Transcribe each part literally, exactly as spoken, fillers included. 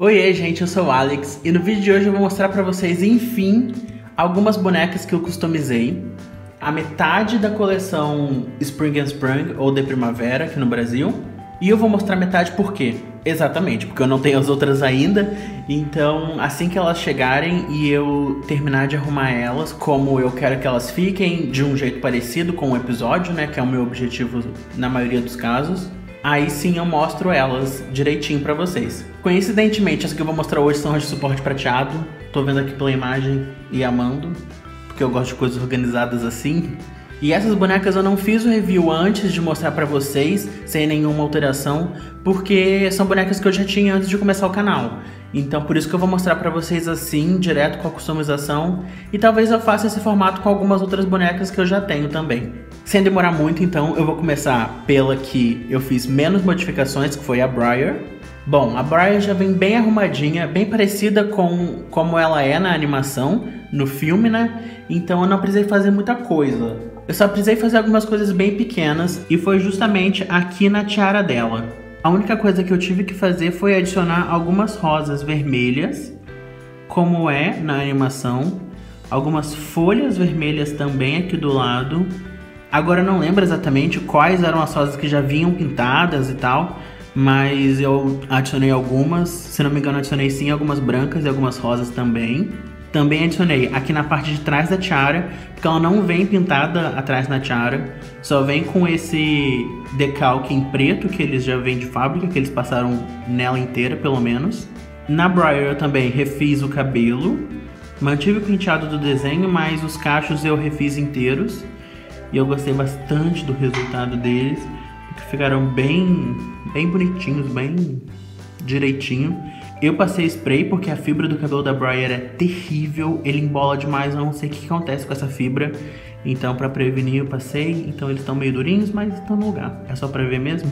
Oiê, gente, eu sou o Alex e no vídeo de hoje eu vou mostrar pra vocês, enfim, algumas bonecas que eu customizei. A metade da coleção Spring and Sprang, ou de primavera, aqui no Brasil. E eu vou mostrar metade por quê? Exatamente, porque eu não tenho as outras ainda. Então, assim que elas chegarem e eu terminar de arrumar elas, como eu quero que elas fiquem de um jeito parecido com o episódio, né, que é o meu objetivo na maioria dos casos, aí sim eu mostro elas direitinho pra vocês. Coincidentemente, as que eu vou mostrar hoje são as de suporte prateado. Tô vendo aqui pela imagem e amando, porque eu gosto de coisas organizadas assim. E essas bonecas eu não fiz o review antes de mostrar pra vocês, sem nenhuma alteração, porque são bonecas que eu já tinha antes de começar o canal. Então por isso que eu vou mostrar pra vocês assim, direto com a customização, e talvez eu faça esse formato com algumas outras bonecas que eu já tenho também. Sem demorar muito, então, eu vou começar pela que eu fiz menos modificações, que foi a Briar. Bom, a Briar já vem bem arrumadinha, bem parecida com como ela é na animação, no filme, né? Então eu não precisei fazer muita coisa. Eu só precisei fazer algumas coisas bem pequenas, e foi justamente aqui na tiara dela. A única coisa que eu tive que fazer foi adicionar algumas rosas vermelhas, como é na animação, algumas folhas vermelhas também aqui do lado. Agora eu não lembro exatamente quais eram as rosas que já vinham pintadas e tal, mas eu adicionei algumas, se não me engano adicionei sim algumas brancas e algumas rosas também. Também adicionei aqui na parte de trás da tiara, porque ela não vem pintada atrás na tiara, só vem com esse decalque em preto que eles já vêm de fábrica, que eles passaram nela inteira pelo menos. Na Briar eu também refiz o cabelo, mantive o penteado do desenho, mas os cachos eu refiz inteiros. E eu gostei bastante do resultado deles, porque ficaram bem, bem bonitinhos, bem direitinho. Eu passei spray porque a fibra do cabelo da Briar é terrível, ele embola demais, eu não sei o que acontece com essa fibra. Então pra prevenir eu passei, então eles estão meio durinhos, mas estão no lugar, é só pra ver mesmo.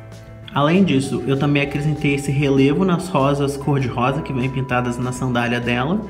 Além disso, eu também acrescentei esse relevo nas rosas cor-de-rosa que vem pintadas na sandália dela,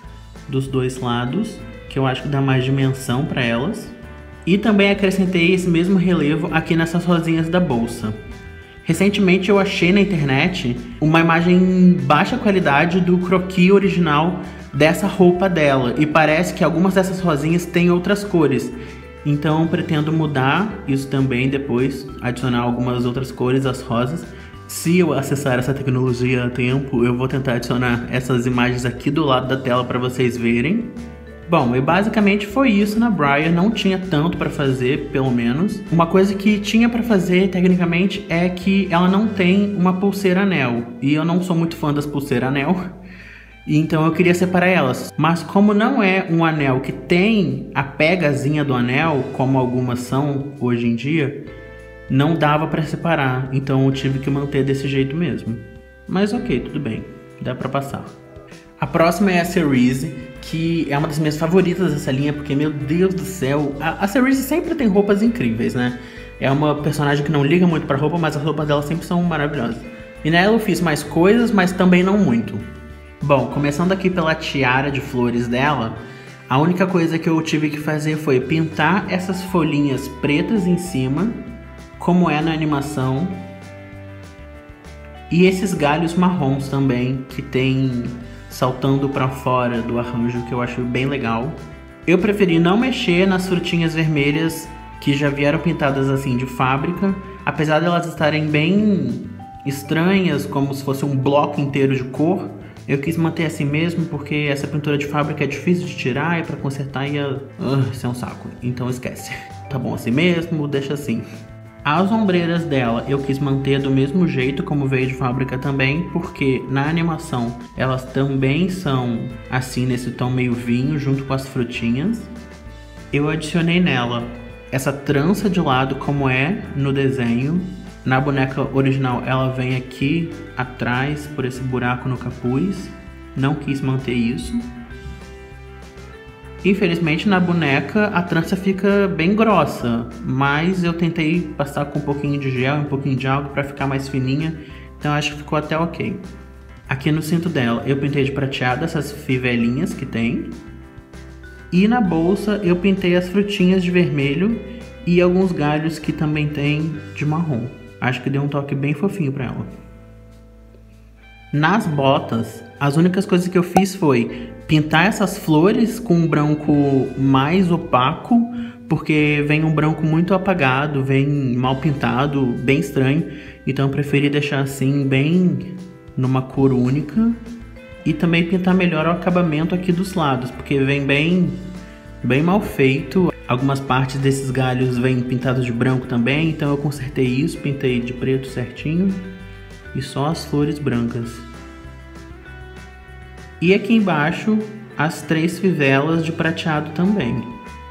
dos dois lados, que eu acho que dá mais dimensão pra elas. E também acrescentei esse mesmo relevo aqui nessas rosinhas da bolsa. Recentemente eu achei na internet uma imagem em baixa qualidade do croquis original dessa roupa dela. E parece que algumas dessas rosinhas têm outras cores. Então eu pretendo mudar isso também depois, adicionar algumas outras cores às rosas. Se eu acessar essa tecnologia a tempo, eu vou tentar adicionar essas imagens aqui do lado da tela para vocês verem. Bom, e basicamente foi isso na Briar, não tinha tanto pra fazer, pelo menos. Uma coisa que tinha pra fazer, tecnicamente, é que ela não tem uma pulseira anel. E eu não sou muito fã das pulseiras anel, então eu queria separar elas. Mas como não é um anel que tem a pegazinha do anel, como algumas são hoje em dia, não dava pra separar, então eu tive que manter desse jeito mesmo. Mas ok, tudo bem, dá pra passar. A próxima é a Cerise, que é uma das minhas favoritas dessa linha, porque, meu Deus do céu, a, a Cerise sempre tem roupas incríveis, né? É uma personagem que não liga muito pra roupa, mas as roupas dela sempre são maravilhosas. E nela eu fiz mais coisas, mas também não muito. Bom, começando aqui pela tiara de flores dela, a única coisa que eu tive que fazer foi pintar essas folhinhas pretas em cima, como é na animação, e esses galhos marrons também, que tem saltando pra fora do arranjo, que eu acho bem legal. Eu preferi não mexer nas frutinhas vermelhas que já vieram pintadas assim de fábrica, apesar de elas estarem bem estranhas, como se fosse um bloco inteiro de cor. Eu quis manter assim mesmo, porque essa pintura de fábrica é difícil de tirar e pra consertar ia... Uh, isso é um saco, então esquece. Tá bom assim mesmo, deixa assim. As ombreiras dela eu quis manter do mesmo jeito como veio de fábrica também, porque na animação elas também são assim nesse tom meio vinho junto com as frutinhas. Eu adicionei nela essa trança de lado como é no desenho. Na boneca original ela vem aqui atrás por esse buraco no capuz, não quis manter isso. Infelizmente na boneca a trança fica bem grossa, mas eu tentei passar com um pouquinho de gel e um pouquinho de água para ficar mais fininha, então acho que ficou até ok. Aqui no cinto dela eu pintei de prateado essas fivelinhas que tem, e na bolsa eu pintei as frutinhas de vermelho e alguns galhos que também tem de marrom. Acho que deu um toque bem fofinho para ela. Nas botas, as únicas coisas que eu fiz foi pintar essas flores com um branco mais opaco, porque vem um branco muito apagado, vem mal pintado, bem estranho. Então eu preferi deixar assim, bem numa cor única. E também pintar melhor o acabamento aqui dos lados, porque vem bem, bem mal feito. Algumas partes desses galhos vêm pintados de branco também, então eu consertei isso, pintei de preto certinho. E só as flores brancas. E aqui embaixo, as três fivelas de prateado também.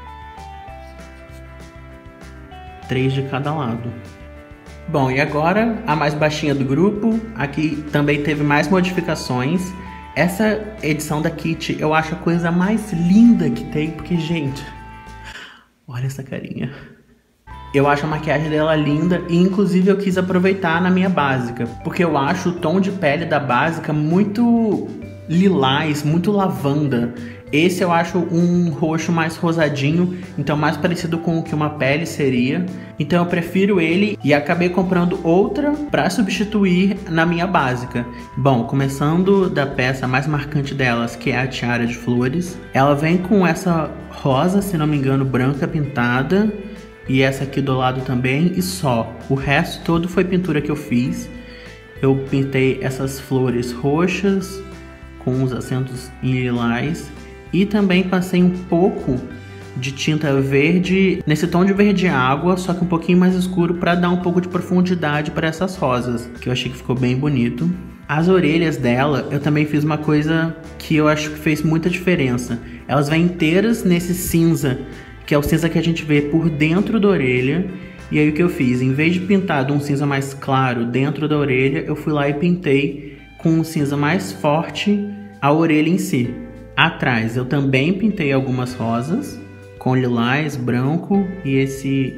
Três de cada lado. Bom, e agora a mais baixinha do grupo. Aqui também teve mais modificações. Essa edição da Kitty eu acho a coisa mais linda que tem, porque, gente, olha essa carinha. Eu acho a maquiagem dela linda e inclusive eu quis aproveitar na minha básica, porque eu acho o tom de pele da básica muito lilás, muito lavanda. Esse eu acho um roxo mais rosadinho, então mais parecido com o que uma pele seria. Então eu prefiro ele e acabei comprando outra para substituir na minha básica. Bom, começando da peça mais marcante delas, que é a tiara de flores. Ela vem com essa rosa, se não me engano, branca pintada. E essa aqui do lado também, e só. O resto todo foi pintura que eu fiz. Eu pintei essas flores roxas, com os acentos em lilás. E também passei um pouco de tinta verde, nesse tom de verde água, só que um pouquinho mais escuro, para dar um pouco de profundidade para essas rosas, que eu achei que ficou bem bonito. As orelhas dela, eu também fiz uma coisa que eu acho que fez muita diferença. Elas vêm inteiras nesse cinza, que é o cinza que a gente vê por dentro da orelha. E aí o que eu fiz? Em vez de pintar de um cinza mais claro dentro da orelha, eu fui lá e pintei com um cinza mais forte a orelha em si. Atrás eu também pintei algumas rosas, com lilás, branco e esse,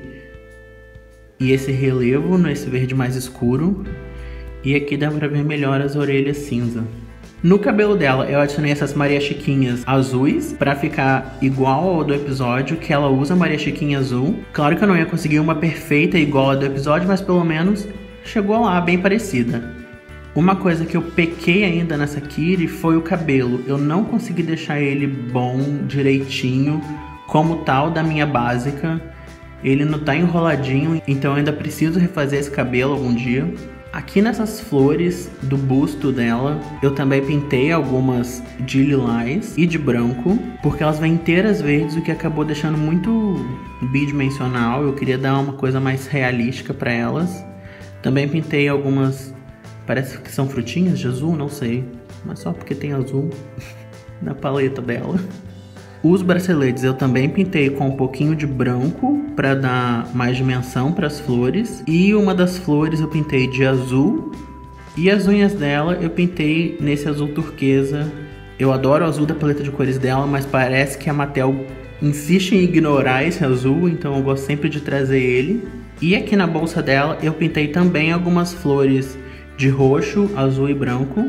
e esse relevo nesse verde mais escuro. E aqui dá pra ver melhor as orelhas cinza. No cabelo dela, eu adicionei essas Maria Chiquinhas azuis pra ficar igual ao do episódio, que ela usa Maria Chiquinha azul. Claro que eu não ia conseguir uma perfeita igual a do episódio, mas pelo menos chegou lá, bem parecida. Uma coisa que eu pequei ainda nessa Kitty foi o cabelo. Eu não consegui deixar ele bom, direitinho, como tal da minha básica. Ele não tá enroladinho, então eu ainda preciso refazer esse cabelo algum dia. Aqui nessas flores do busto dela, eu também pintei algumas de lilás e de branco, porque elas vêm inteiras verdes, o que acabou deixando muito bidimensional. Eu queria dar uma coisa mais realística para elas. Também pintei algumas, parece que são frutinhas de azul, não sei, mas só porque tem azul na paleta dela. Os braceletes eu também pintei com um pouquinho de branco para dar mais dimensão para as flores. E uma das flores eu pintei de azul. E as unhas dela eu pintei nesse azul turquesa. Eu adoro o azul da paleta de cores dela, mas parece que a Mattel insiste em ignorar esse azul, então eu gosto sempre de trazer ele. E aqui na bolsa dela eu pintei também algumas flores de roxo, azul e branco.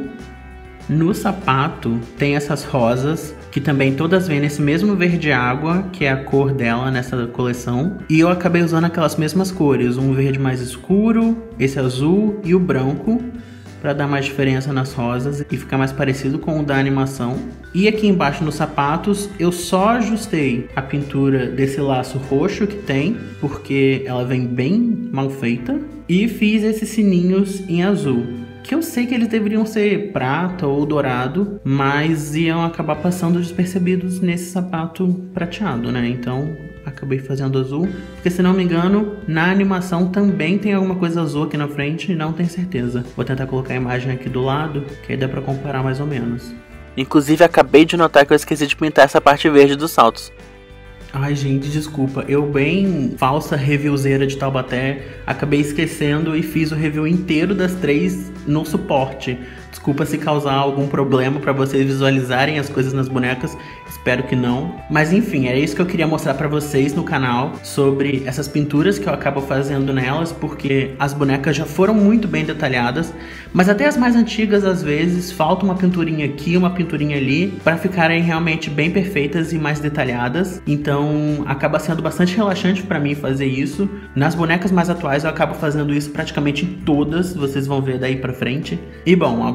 No sapato tem essas rosas, que também todas vêm nesse mesmo verde água, que é a cor dela nessa coleção. E eu acabei usando aquelas mesmas cores, um verde mais escuro, esse azul e o branco, para dar mais diferença nas rosas e ficar mais parecido com o da animação. E aqui embaixo nos sapatos eu só ajustei a pintura desse laço roxo que tem, porque ela vem bem mal feita. E fiz esses sininhos em azul, que eu sei que eles deveriam ser prata ou dourado, mas iam acabar passando despercebidos nesse sapato prateado, né? Então acabei fazendo azul, porque se não me engano, na animação também tem alguma coisa azul aqui na frente e não tenho certeza. Vou tentar colocar a imagem aqui do lado, que aí dá pra comparar mais ou menos. Inclusive acabei de notar que eu esqueci de pintar essa parte verde dos saltos. Ai, gente, desculpa. Eu, bem falsa reviewzeira de Taubaté, acabei esquecendo e fiz o review inteiro das três no suporte. Desculpa se causar algum problema pra vocês visualizarem as coisas nas bonecas. Espero que não. Mas enfim, é isso que eu queria mostrar pra vocês no canal, sobre essas pinturas que eu acabo fazendo nelas, porque as bonecas já foram muito bem detalhadas, mas até as mais antigas, às vezes, falta uma pinturinha aqui, uma pinturinha ali, pra ficarem realmente bem perfeitas e mais detalhadas. Então acaba sendo bastante relaxante pra mim fazer isso. Nas bonecas mais atuais eu acabo fazendo isso praticamente em todas, vocês vão ver daí pra frente. E bom, agora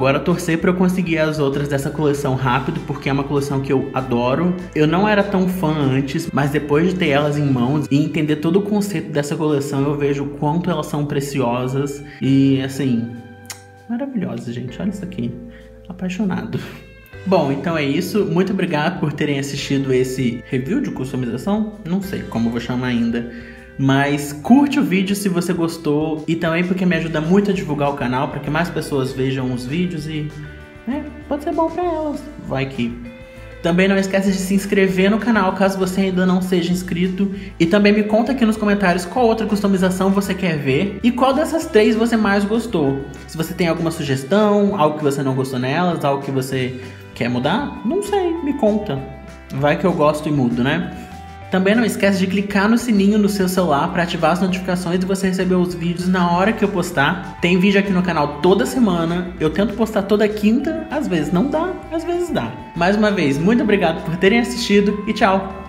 agora torcer para eu conseguir as outras dessa coleção rápido, porque é uma coleção que eu adoro. Eu não era tão fã antes, mas depois de ter elas em mãos e entender todo o conceito dessa coleção, eu vejo o quanto elas são preciosas e, assim, maravilhosas, gente. Olha isso aqui. Apaixonado. Bom, então é isso. Muito obrigado por terem assistido esse review de customização. Não sei como eu vou chamar ainda. Mas curte o vídeo se você gostou. E também porque me ajuda muito a divulgar o canal, para que mais pessoas vejam os vídeos e... né, pode ser bom para elas. Vai que... Também não esquece de se inscrever no canal caso você ainda não seja inscrito. E também me conta aqui nos comentários qual outra customização você quer ver e qual dessas três você mais gostou. Se você tem alguma sugestão, algo que você não gostou nelas, algo que você quer mudar, não sei, me conta. Vai que eu gosto e mudo, né? Também não esquece de clicar no sininho no seu celular para ativar as notificações e você receber os vídeos na hora que eu postar. Tem vídeo aqui no canal toda semana. Eu tento postar toda quinta, às vezes não dá, às vezes dá. Mais uma vez, muito obrigado por terem assistido e tchau!